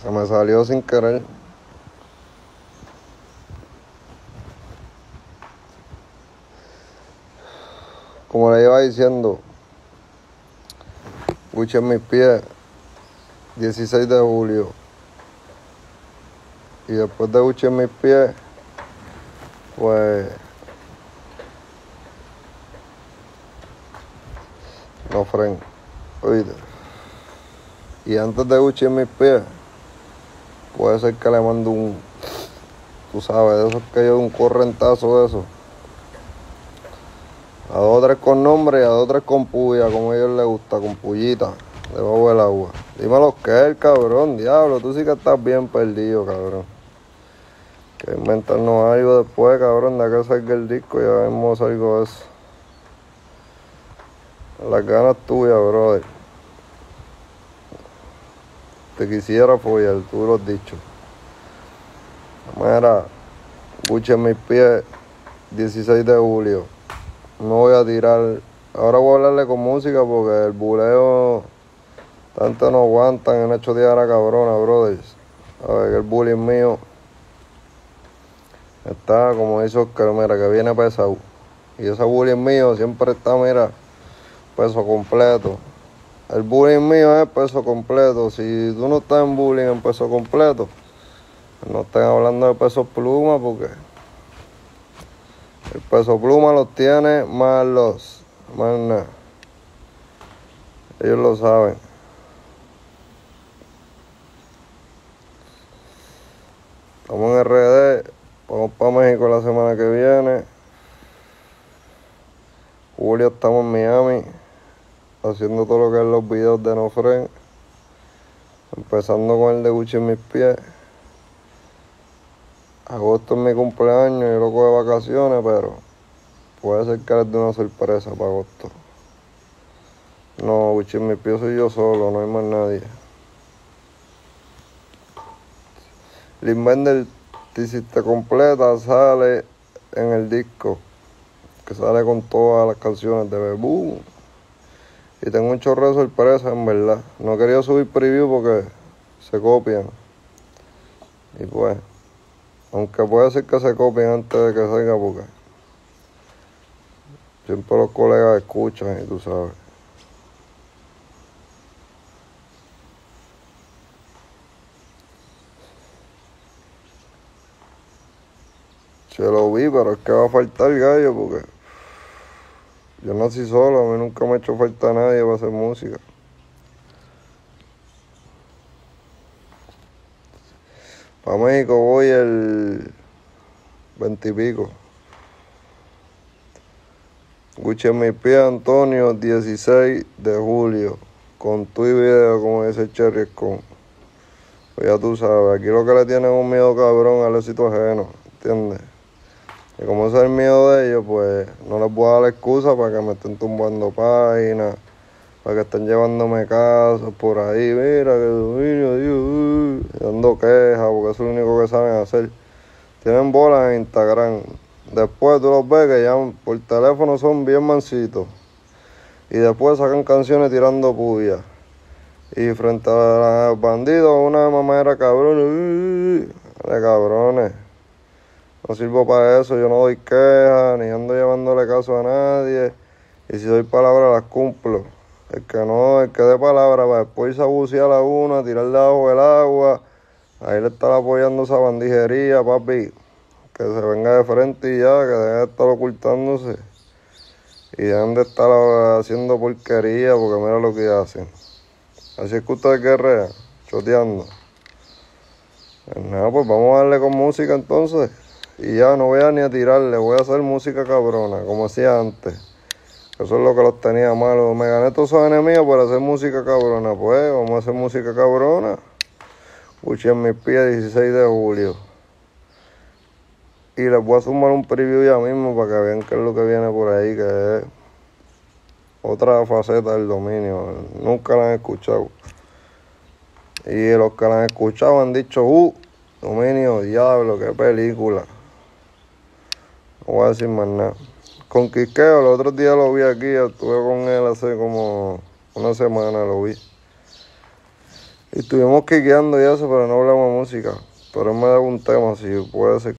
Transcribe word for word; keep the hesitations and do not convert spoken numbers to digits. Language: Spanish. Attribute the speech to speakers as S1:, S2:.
S1: Se me salió sin querer. Como le iba diciendo, Gucci en mis pies, dieciséis de julio. Y después de Gucci en mis pies, pues no fren. Oíste. Y antes de Gucci en mis pies, puede ser que le mando un, tú sabes, de esos que yo un correntazo de eso. A dos o tres con nombre y a dos o tres con puya, como a ellos les gusta, con pullita, debajo del agua. Dímelo que es, cabrón, diablo, tú sí que estás bien perdido, cabrón. Que inventarnos algo después, cabrón, de que salga el disco, ya vemos algo de eso. Las ganas tuyas, brother. Te quisiera follar, tú lo has dicho. Mira, Gucci en mis pies, dieciséis de julio. No voy a tirar. Ahora voy a hablarle con música porque el buleo tanto no aguantan en hecho de ara cabrona, brothers. A ver, que el bullying mío está, como dice Oscar, mira, que viene pesado. Y ese bullying mío siempre está, mira, peso completo. El bullying mío es peso completo. Si tú no estás en bullying en peso completo, no estén hablando de peso pluma porque el peso pluma los tiene más los, más nada. Ellos lo saben. Estamos en R D, vamos para México la semana que viene. Julio estamos en Miami, haciendo todo lo que es los videos de No Fren. Empezando con el de Gucci en mis pies. Agosto es mi cumpleaños, yo lo cojo de vacaciones, pero puede ser que les dé una sorpresa para agosto. No, Gucci en mis pies soy yo solo, no hay más nadie. Limber Te hiciste completa sale en el disco, que sale con todas las canciones de Bebú. Y tengo un chorro de sorpresas, en verdad. No quería subir preview porque se copian. Y pues, aunque puede ser que se copien antes de que salga, porque siempre los colegas escuchan y tú sabes. Se lo vi, pero es que va a faltar gallo porque yo nací solo, a mí nunca me ha hecho falta nadie para hacer música. Para México voy el veinte y pico. Gucci en mis pies, Antonio, dieciséis de julio. Con tu y video, como dice Cherry con. Pues ya tú sabes, aquí lo que le tienen es un miedo cabrón al éxito ajeno, ¿entiendes? Y como ese es el miedo de ellos, pues no les voy a dar la excusa para que me estén tumbando páginas, para que estén llevándome casos por ahí, mira que dominio, Dios, uh, dando quejas, porque eso es lo único que saben hacer. Tienen bolas en Instagram. Después tú los ves que ya por teléfono son bien mansitos. Y después sacan canciones tirando puya. Y frente a los bandidos, una mamadera cabrón, uh, de cabrones. No sirvo para eso, yo no doy quejas, ni ando llevándole caso a nadie. Y si doy palabras, las cumplo. El que no, el que dé palabras, va después irse a bucear a una, tirar debajo del agua. Ahí le están apoyando esa bandijería, papi. Que se venga de frente y ya, que dejen de estar ocultándose. Y dejen de estar haciendo porquería, porque mira lo que hacen. Así es que ustedes guerrean, choteando. Pues nada, pues vamos a darle con música entonces. Y ya no voy a ni a tirarle, voy a hacer música cabrona, como hacía antes. Eso es lo que los tenía malos. Me gané todos esos enemigos por hacer música cabrona. Pues vamos a hacer música cabrona. Gucci en mis pies, dieciséis de julio. Y les voy a sumar un preview ya mismo para que vean qué es lo que viene por ahí, que es otra faceta del dominio. Nunca la han escuchado. Y los que la han escuchado han dicho, uh, dominio, diablo, qué película. No voy a decir más nada. Con Quiqueo, los otros días lo vi aquí, estuve con él hace como una semana, lo vi. Y estuvimos quiqueando y eso, pero no hablamos de música. Pero él me da un tema, si puede ser